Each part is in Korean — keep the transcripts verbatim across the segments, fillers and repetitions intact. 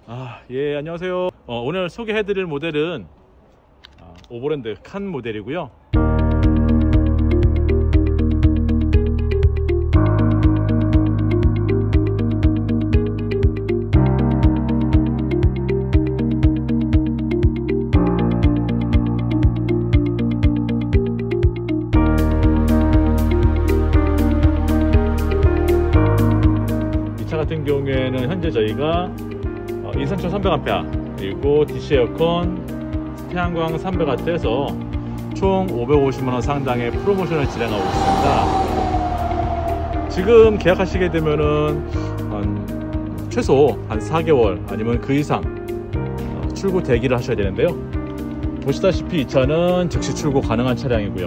아, 예, 안녕하세요. 어, 오늘 소개해드릴 모델은 아, 오버랜드 칸 모델이고요. 이 차 같은 경우에는 현재 저희가 인산철 삼백 암페어 그리고 디씨 에어컨, 태양광 삼백 와트에서 총 오백오십만 원 상당의 프로모션을 진행하고 있습니다. 지금 계약하시게 되면은 한 최소 한 사 개월 아니면 그 이상 출고 대기를 하셔야 되는데요. 보시다시피 이 차는 즉시 출고 가능한 차량이고요.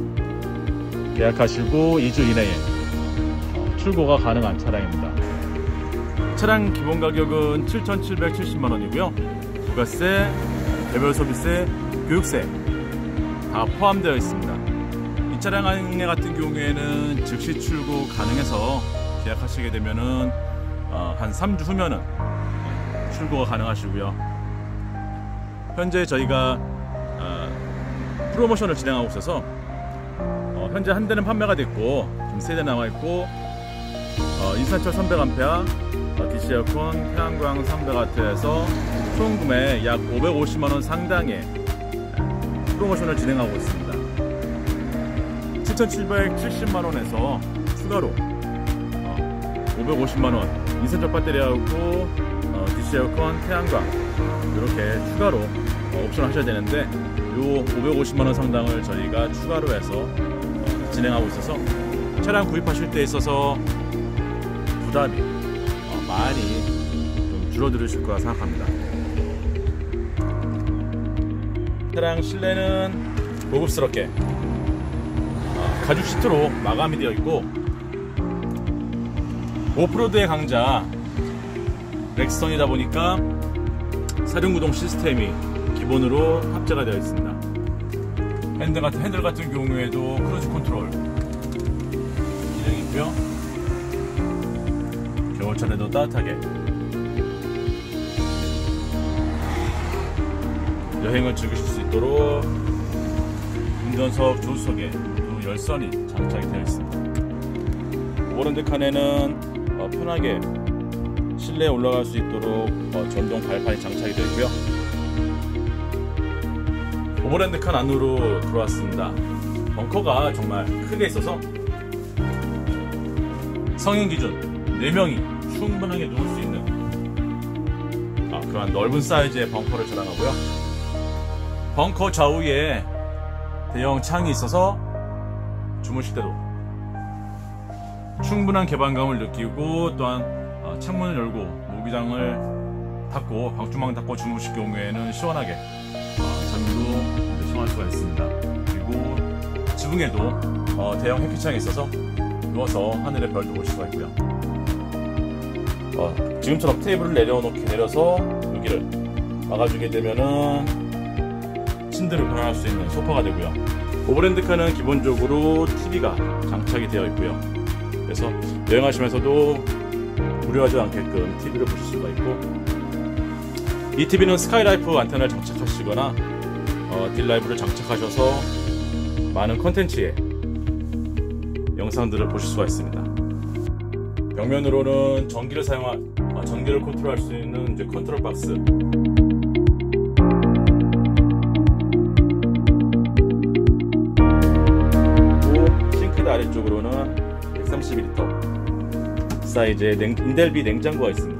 계약하시고 이 주 이내에 출고가 가능한 차량입니다. 차량 기본 가격은 칠천칠백칠십만 원이고요. 부가세, 개별 소비세, 교육세 다 포함되어 있습니다. 이 차량 같은 경우에는 즉시 출고 가능해서 계약하시게 되면은 어, 한 삼 주 후면은 출고가 가능하시고요. 현재 저희가 어, 프로모션을 진행하고 있어서 어, 현재 한 대는 판매가 됐고 지금 세 대 남아있고 어, 인산철 삼백 암페어, 디씨 에어컨, 태양광 삼백 와트에서 총 구매 약 오백오십만 원 상당의 프로모션을 진행하고 있습니다. 칠천칠백칠십만 원에서 추가로 어, 오백오십만 원 인산철 배터리하고 어, 디씨 에어컨, 태양광 이렇게 추가로 어, 옵션 하셔야 되는데 요 오백오십만 원 상당을 저희가 추가로 해서 어, 진행하고 있어서 차량 구입하실 때 있어서 부담이 어, 많이 좀 줄어들으실 거라 생각합니다. 차량 실내는 고급스럽게 어, 가죽 시트로 마감이 되어 있고 오프로드의 강자 렉스턴이다 보니까 사륜구동 시스템이 기본으로 탑재가 되어 있습니다. 핸들 같은, 핸들 같은 경우에도 크루즈 컨트롤 기능이 있고요. 겨울철에도 따뜻하게 여행을 즐기실 수 있도록 운전석 조수석에 열선이 장착이 되어 있습니다. 오버랜드 칸에는 어, 편하게 실내에 올라갈 수 있도록 어, 전동 발판이 장착이 되어 있고요. 오버랜드 칸 안으로 들어왔습니다. 벙커가 정말 크게 있어서 성인 기준 네 명이 충분하게 누울 수 있는 아, 그런 넓은 사이즈의 벙커를 자랑하고요. 벙커 좌우에 대형 창이 있어서 주무실 때도 충분한 개방감을 느끼고 또한 창문을 열고 모기장을 닫고 방충망 닫고 주무실 경우에는 시원하게 잠도 시원할 수가 있습니다. 그리고 지붕에도 대형 햇빛창이 있어서 누워서 하늘의 별도 볼 수가 있고요. 어, 지금처럼 테이블을 내려놓게 내려서 여기를 막아주게 되면은 침대를 변환할 수 있는 소파가 되고요. 오버랜드 칸은 기본적으로 티비가 장착이 되어 있고요. 그래서 여행하시면서도 무료하지 않게끔 티비를 보실 수가 있고, 이 티비는 스카이라이프 안테나를 장착하시거나 어, 딜라이브를 장착하셔서 많은 컨텐츠의 영상들을 보실 수가 있습니다. 벽면으로는 전기를 사용할, 아, 전기를 컨트롤할 수 있는 이제 컨트롤 박스, 그리고 싱크대 아래쪽으로는 백삼십이 리터 사이즈의 냉, 인델비 냉장고가 있습니다.